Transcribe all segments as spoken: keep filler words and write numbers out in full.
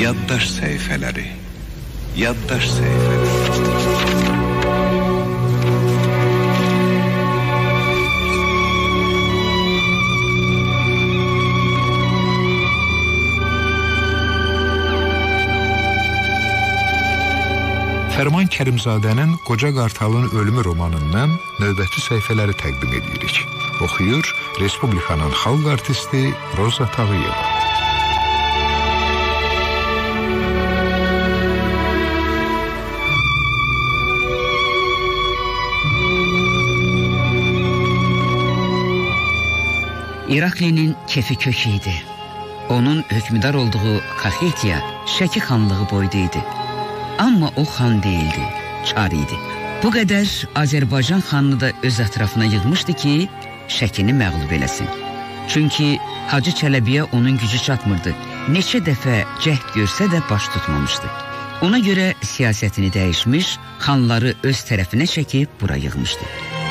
Yaddaş səhifələri, yaddaş səhifələri. Fərman Kərimzadənin Qoca Qartalın ölümü romanından növbəti səhifələri təqdim edirik. Oxuyur Respublikanın xalq artisti Roza Tağıyeva. İraklinin kefi kök idi. Onun hökmdar olduğu Kaxetiya Şəki xanlığı boyda idi. Amma o xan değildi, çar idi. Bu qədər Azərbaycan xanını da öz ətrafına yığmışdı ki, Şəkini məğlub eləsin. Çünki Hacı Çələbiyə onun gücü çatmırdı. Neçə dəfə cəhd görsə də baş tutmamışdı. Ona görə siyasətini dəyişmiş, xanları öz tərəfinə çəkib bura yığmışdı.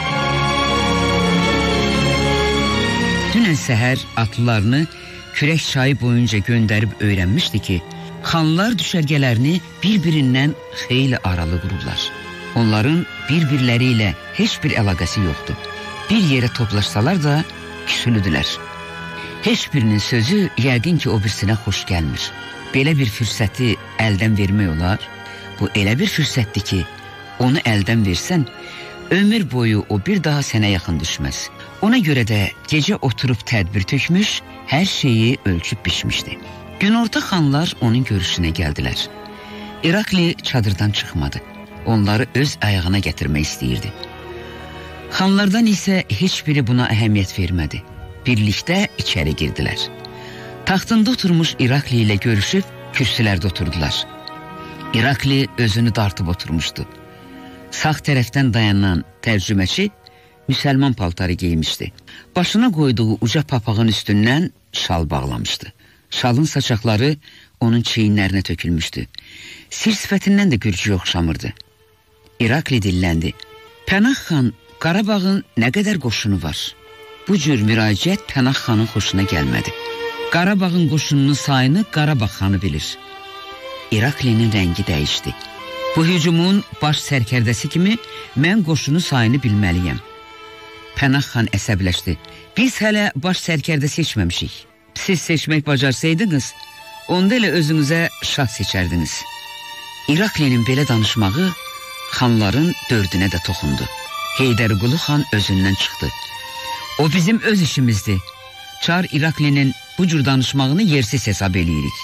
Dünən səhər atlılarını Kürək çayı boyunca göndərib öyrənmişdi ki, xanlar düşərgələrini bir-birindən xeyli aralı qururlar. Onların bir-birləri ilə heç bir əlaqəsi yoxdur. Bir yerə toplaşsalar da küsülüdülər. Heç birinin sözü yəqin ki o birisinə xoş gəlmir. Belə bir fürsəti əldən vermək olar. Bu elə bir fürsətdir ki, onu əldən versən, ömür boyu o bir daha sənə yaxın düşməz. Ona görə də gecə oturub tədbir tökmüş, hər şeyi ölçüb biçmişdi. Günorta xanlar onun görüşünə gəldilər. İrakli çadırdan çıxmadı. Onları öz ayağına gətirmək istəyirdi. Xanlardan isə heç biri buna əhəmiyyət vermədi. Birlikdə içəri girdilər. Taxtında oturmuş İrakli ilə görüşüb kürsülərdə oturdular. İrakli özünü dartıb oturmuşdu. Sağ tərəfdən dayanan tərcüməçi müsəlman paltarı geymişdi. Başına qoyduğu uca papağın üstündən şal bağlamışdı. Şalın saçaqları onun çiyinlərinə tökülmüşdü. Sir sifətindən də gürcüyə oxşamırdı. İrakli dilləndi. Pənah xan, Qarabağın nə qədər qoşunu var? Bu cür müraciət Pənah xanın xoşuna gəlmədi. Qarabağın qoşununun sayını Qarabağ xanı bilir. İraklinin rəngi dəyişdi. Bu hücumun baş sərkərdəsi kimi mən qoşunu sayını bilməliyəm. Pənah xan əsəbləşdi. Biz hələ baş sərkərdə seçməmişik. Siz seçmək bacarsaydınız, onda elə özünüzə şah seçərdiniz. İraklinin belə danışmağı xanların dördünə də toxundu. Heydərqulu xan özündən çıxdı. O bizim öz işimizdir. Çar İraklinin bu cür danışmağını yersiz hesab eləyirik.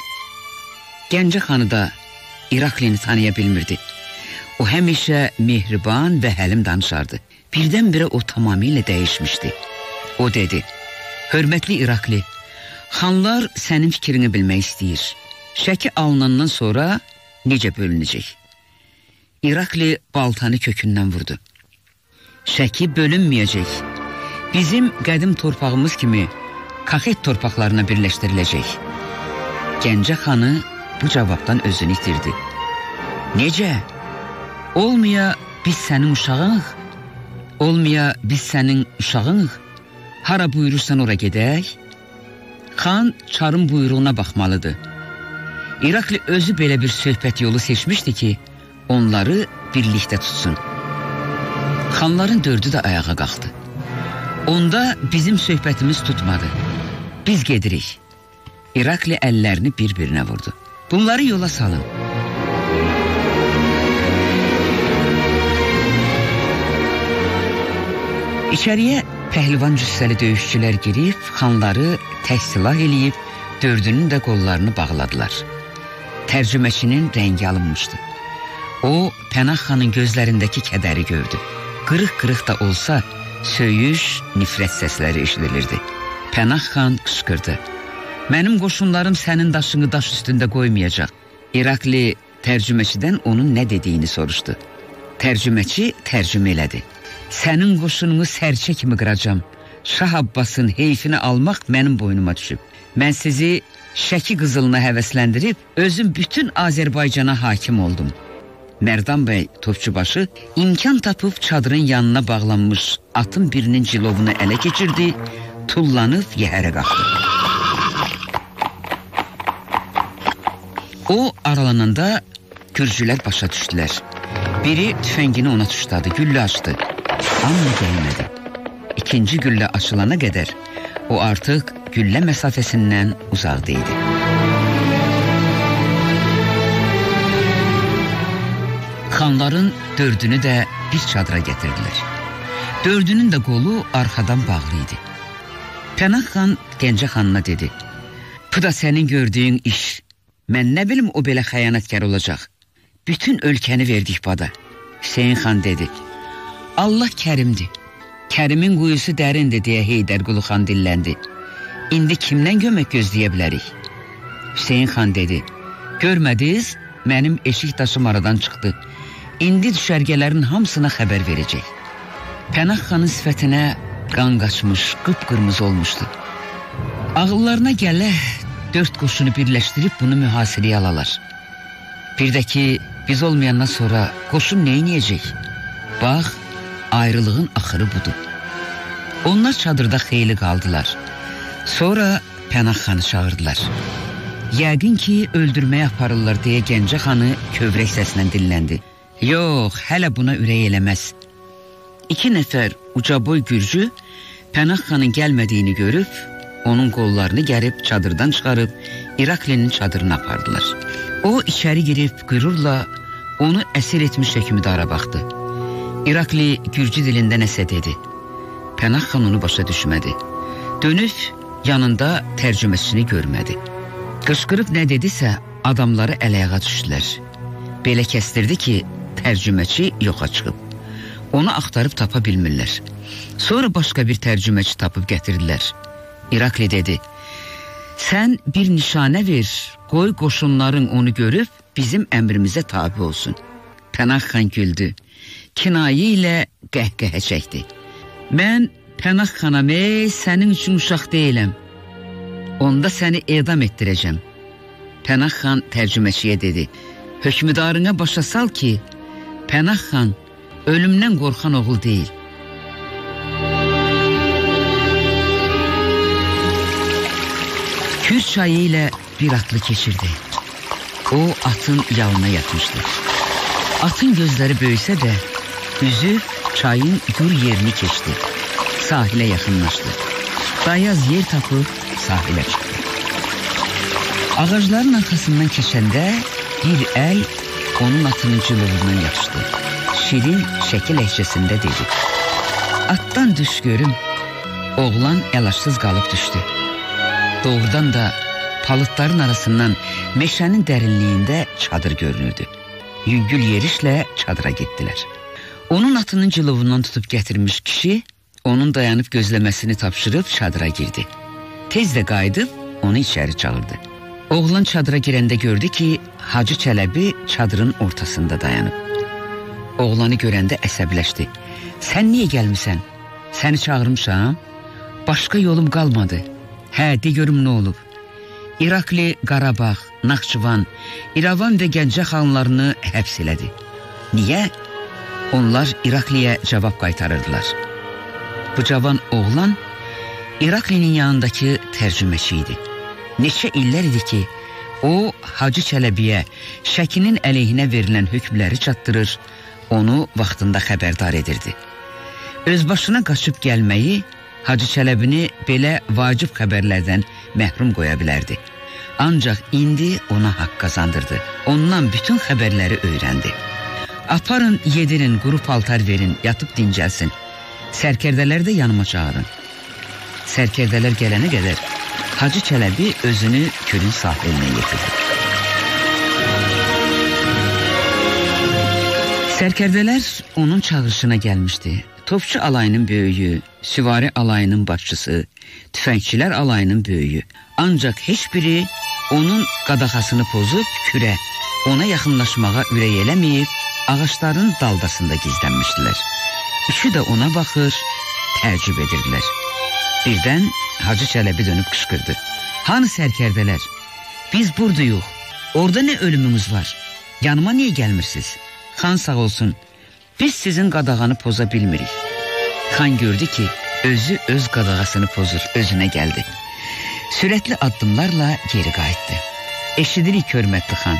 Gəncə xanı da İraklini tanıya bilmirdi. O həmişə mehriban və həlim danışardı. Birdən-birə o tamamilə dəyişmişdi. O dedi, hörmətli İrakli, xanlar sənin fikrini bilmək istəyir. Şəki alınandan sonra necə bölünəcək? İrakli baltanı kökündən vurdu. Şəki bölünməyəcək. Bizim qədim torpağımız kimi Kaxet torpaqlarına birləşdiriləcək. Gəncə xanı bu cavabdan özünü itirdi. Necə? Olmaya biz sənin uşağınıq? Olmaya biz sənin uşağınıq? Hara buyurursan ora gedək? Xan çarın buyruğuna baxmalıdır. İrakli özü belə bir söhbət yolu seçmişdi ki, onları birlikdə tutsun. Xanların dördü də ayağa qalxdı. Onda bizim söhbətimiz tutmadı. Biz gedirik. İrakli əllərini bir-birinə vurdu. Bunları yola salın. İçəriyə pəhlivan cüssəli döyüşçülər girib, xanları tək silah eləyib, dördünün də qollarını bağladılar. Tərcüməçinin rəngi alınmışdı. O, Pənah xanın gözlərindəki kədəri gördü. Qırıq-qırıq da olsa, söyüş, nifrət səsləri eşidilirdi. Pənah xan qışqırdı. Mənim qoşunlarım sənin daşını daş üstündə qoymayacaq. İrakli tərcüməçidən onun nə dediyini soruşdu. Tərcüməçi tərcümə elədi. Sənin qoşununu sərçə kimi qıracam. Şah Abbasın heyfini almaq mənim boynuma düşüb. Mən sizi Şəki qızılına həvəsləndirib, özüm bütün Azərbaycana hakim oldum. Mərdan bəy Topçubaşı imkan tapıb çadırın yanına bağlanmış atın birinin cilovunu ələ keçirdi, tullanıb yəhərə qalxdı. O aralananda Gürcülər başa düşdülər. Biri tüfəngini ona tuşladı, güllə açdı. Amma gəlmədi. İkinci güllə açılana qədər o artıq güllə məsafəsindən uzaqda idi. Xanların dördünü də bir çadıra gətirdilər. Dördünün də qolu arxadan bağlı idi. Pənah xan Gəncə xanına dedi: "Bu da sənin gördüyün iş. Mən nə bilim o belə xəyanətkar olacaq. Bütün ölkəni verdik bada." Hüseyin xan dedi: "Allah kərimdir. Kərimin quyusu dərindir," deyə Heydərqulu xan dilləndi. "İndi kimdən kömək gözləyə bilərik?" Hüseyin xan dedi: "Görmədiniz, mənim eşik daşım aradan çıxdı. İndi düşərgələrin hamısına xəbər verəcək." Pənah xanın sifətinə qan qaçmış, qıpqırmızı olmuşdu. Ağıllarına gələ dörd qoşunu birləşdirib bunu mühasirəyə alalar. Bir də ki, biz olmayandan sonra qoşun neyniyəcək? Bax, ayrılığın axırı budur. Onlar çadırda xeyli qaldılar. Sonra Pənah xanı çağırdılar. Yəqin ki, öldürməyə aparırlar deyə Gəncə xanı kövrək səslə dilləndi. Yox, hələ buna ürək eləməz. İki nəfər ucaboy gürcü Pənah xanın gəlmədiyini görüb, onun qollarını gərib çadırdan çıxarıb İraklinin çadırına apardılar. O içəri girib qürurla onu əsir etmiş hökmdara baxdı. İrakli gürcü dilində nəsə dedi. Pənah xan onu başa düşmədi. Dönüb yanında tərcüməsini görmədi. Qışqırıb nə dedisə adamları əl-ayağa düşdülər. Belə kəstirdi ki, tərcüməçi yoxa çıxıb. Onu axtarıb tapa bilmirlər. Sonra başqa bir tərcüməçi tapıb gətirdilər. İrakli dedi: "Sən bir nişanə ver, qoy qoşunların onu görüb bizim əmrimizə tabi olsun." Pənah xan güldü. Kinayi ilə qəhqəhə çəkdi. "Mən Pənah xanam, ey, sənin üçün uşaq deyiləm. Onda səni edam etdirəcəm." Pənah xan tərcüməçiyə dedi: "Hökmdarına başa sal ki, Pənah xan ölümdən qorxan oğul deyil." Kür çayı ilə bir atlı keçirdi. O atın yalına yatmışdı. Atın gözləri böyüsə də üzü çayın gür yerini keçdi. Sahilə yaxınlaşdı. Dayaz yer tapıb sahilə çıxdı. Ağacların arxasından keçəndə bir əl onun atının cılığından yapışdı. Şirin şəkil əhcəsində dedi: "Atdan düş görüm." Oğlan əlaşsız qalıb düşdü. Doğrudan da palıtların arasından meşənin dərinliyində çadır görünürdü. Yüngül yerişlə çadıra getdilər. Onun atının cılığından tutub gətirmiş kişi onun dayanıb gözləməsini tapşırıb çadıra girdi. Tez də qayıdıb onu içəri çağırdı. Oğlan çadıra girəndə gördü ki, Hacı Çələbi çadırın ortasında dayanıb. Oğlanı görəndə əsəbləşdi. "Sən niyə gəlmisən? Səni çağırmışam. Başqa yolum qalmadı." "Hə, de görüm nə olub?" İrakli Qarabağ, Naxçıvan, İrəvan və Gəncə xanlarını həbs elədi. Niyə? Onlar İrakliyə cavab qaytarırdılar. Bu cavan oğlan İraklinin yanındakı tərcüməçi idi. Neçə illər idi ki, o Hacı Çələbiyə Şəkinin əleyhinə verilən hökmləri çatdırır, onu vaxtında xəbərdar edirdi. Özbaşına qaçıb gəlməyi Hacı Çələbini belə vacib xəbərlərdən məhrum qoya bilərdi. Ancaq indi ona haqq qazandırdı. Ondan bütün xəbərləri öyrəndi. "Aparın, yedirin, quru paltar verin, yatıb dincəlsin. Sərkərdələri də yanıma çağırın." Sərkərdələr gələnə qədər Hacı Çələbi özünü Kürün sahilinə yetirdi. Sərkərdələr onun çağırışına gəlmişdi. Topçu alayının böyüyü, süvari alayının başçısı, tüfəngçilər alayının böyüyü. Ancaq heç biri onun qadağasını pozub Kürə, ona yaxınlaşmağa ürək eləməyib, ağaçların daldasında gizlənmişdilər. Üçü də ona baxır, təəccüb edirdilər. Birdən Hacı Çələbi dönüb qışqırdı: "Hanı sərkərdələr? Biz buradayıq. Orada nə ölümümüz var? Yanıma niyə gəlmirsiniz? Xan sağ olsun, biz sizin qadağanı poza bilmirik." Xan gördü ki, özü öz qadağasını pozur, özünə gəldi. Sürətli addımlarla geri qayıtdı. "Eşidirik, hörmətli xan.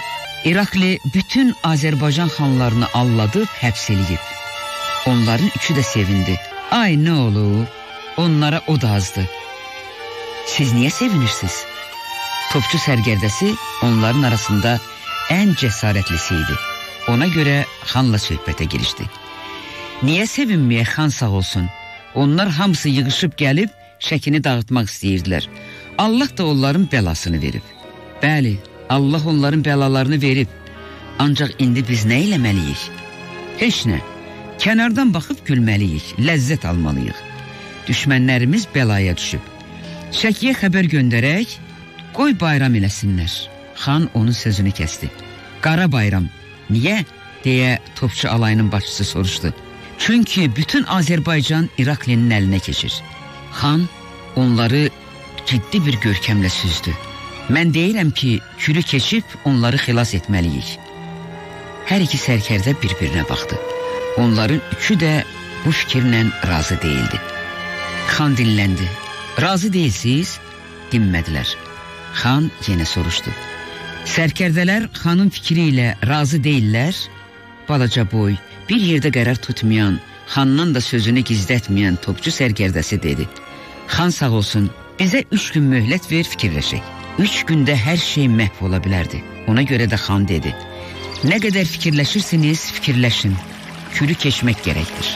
İrakli bütün Azərbaycan xanlarını alladıb, həbs eləyib. Onların üçü də sevindi. Ay nə olur, onlara o da azdı. Siz niyə sevinirsiniz? Topçu sərgərdəsi onların arasında ən cəsarətlisi idi. Ona görə xanla söhbətə girişdi. Niyə sevinməyə, xan sağ olsun? Onlar hamısı yığışıb gəlib şəkini dağıtmaq istəyirdilər. Allah da onların bəlasını verib. Bəli, Allah onların bəlalarını verib. Ancaq indi biz nə eləməliyik? Heç nə. Kənardan baxıb gülməliyik, ləzzət almalıyıq. Düşmənlərimiz bəlaya düşüb. Şəkiyə xəbər göndərək, qoy bayram eləsinlər. Xan onun sözünü kəsdi. Qara bayram, niyə? Deyə topçu alayının başçısı soruşdu. Çünki bütün Azərbaycan İraklinin əlinə keçir. Xan onları ciddi bir görkəmlə süzdü. Mən deyirəm ki, kürü keçib onları xilas etməliyik. Hər iki sərkərdə bir-birinə baxdı. Onların üçü də bu fikirlə razı değildi. Xan dinləndi. Razı deyilsiniz? Dinmədilər. Xan yenə soruşdu. Sərkərdələr xanın fikri ilə razı deyirlər. Balaca boy, bir yerdə qərar tutmayan, xandan da sözünü gizlətməyən topçu sərkərdəsi dedi. Xan sağ olsun, bizə üç gün möhlət ver, fikirləşək. Üç gündə hər şey məhv ola bilərdi. Ona görə də xan dedi. Nə qədər fikirləşirsiniz, fikirləşin. Kürü keçmək gərəkdir.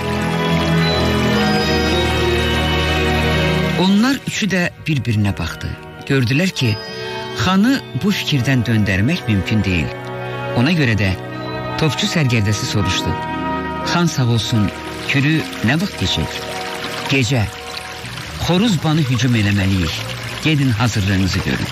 Onlar üçü də bir-birinə baxdı. Gördülər ki, xanı bu fikirdən döndərmək mümkün deyil. Ona görə də topçu sərgərdəsi soruşdu. Xan sağ olsun, kürü nə vaxt keçək? Gecə. Xoruz banı hücum eləməliyik. Gedin hazırlığınızı görün.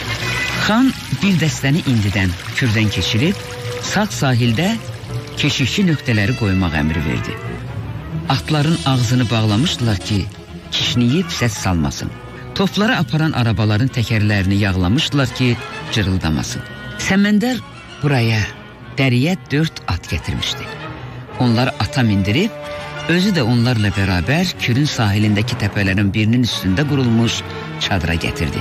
Xan bir dəstəni indidən kürdən keçirib, sağ sahildə keşikçi nöqtələri qoymaq əmri verdi. Atların ağzını bağlamışdılar ki, kişniyib səs salmasın. Topları aparan arabaların təkərlərini yağlamışdılar ki, cırıldamasın. Səməndər buraya, dəriyə dörd at gətirmişdi. Onları ata mindirib, özü də onlarla bərabər kürün sahilindəki təpələrin birinin üstündə qurulmuş çadıra gətirdi.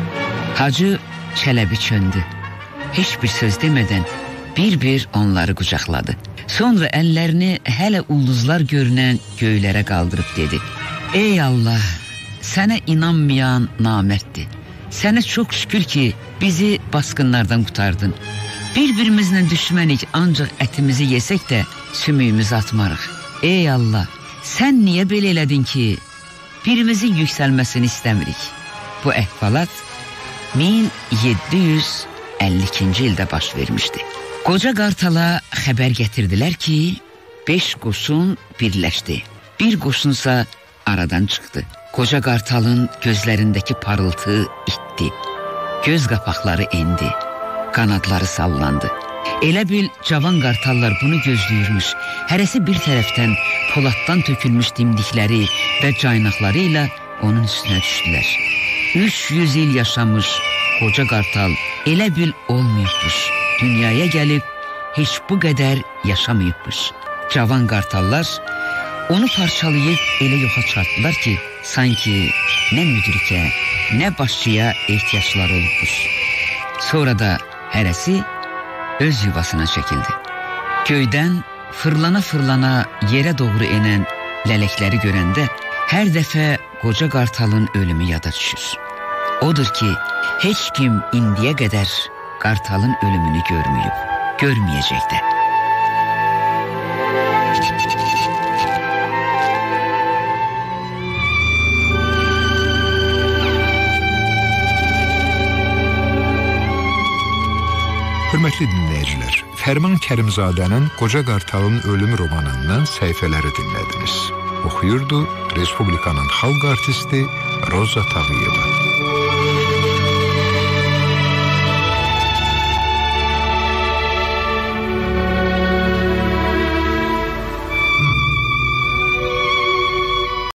Hacı Çələbi çöndü. Heç bir söz demədən bir-bir onları qucaqladı. Sonra əllərini hələ ulduzlar görünən göylərə qaldırıb dedi. Ey Allah, sənə inanmayan namərddir. Sənə çox şükür ki, bizi basqınlardan qutardın. Bir-birimizlə düşmənik, ancaq ətimizi yesək də sümüyümüzü atmarıq. Ey Allah, sən niyə belə elədin ki, birimizin yüksəlməsini istəmirik? Bu əhvalat min yeddi yüz əlli ikinci ildə baş vermişdi. Qoca qartala xəbər gətirdilər ki, beş qoşun birləşdi. Bir qoşunsa aradan çıxdı. Qoca qartalın gözlərindəki parıltı itdi. Göz qapaqları endi, qanadları sallandı. Elə bil cavan qartallar bunu gözləyirmiş. Hərəsi bir tərəfdən poladdan tökülmüş dimdikləri və caynaqları ilə onun üstünə düşdülər. Üç yüz il yaşamış qoca qartal elə bil olmayıbmış. Dünyaya gəlib heç bu qədər yaşamayıbmış. Cavan qartallar onu parçalayıb elə yoxa çıxartdılar ki, sanki nə müdrikə, nə başçıya ehtiyacları olubmuş. Sonra da hərəsi öz yuvasına çəkildi. Göydən fırlana-fırlana yerə doğru enən lələkləri görəndə hər dəfə qoca qartalın ölümü yada düşür. Odur ki, heç kim indiyə qədər qartalın ölümünü görməyib, görməyəcək də. Hörmətli dinləyicilər, Fərman Kərimzadənin Qoca Qartalın ölümü romanından səhifələri dinlədiniz. Oxuyurdu Respublikanın xalq artisti Roza Tağıyeva.